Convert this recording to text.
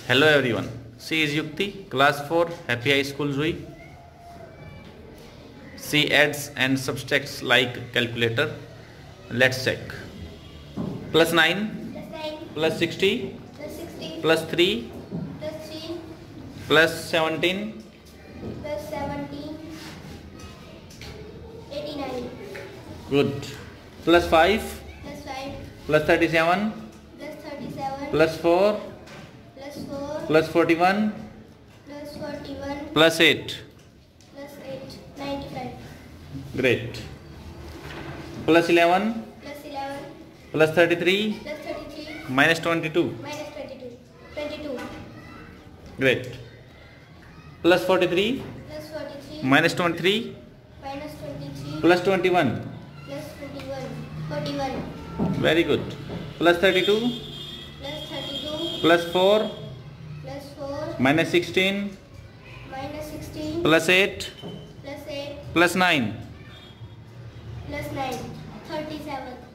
Hello everyone. She is Yukti, class 4, Happy High School Zui. She adds and subtracts like calculator. Let's check. Plus 9, plus 60, plus 3, plus 17, 89. Good. Plus 5, plus 37, plus 4, plus 41, plus 8. 95. Great. Plus 11, plus 33, minus 22. 22. Great. Plus 43, minus 23, plus 21. 41. Very good. Plus 32, plus 4, minus 16, plus 8, plus 9. 37.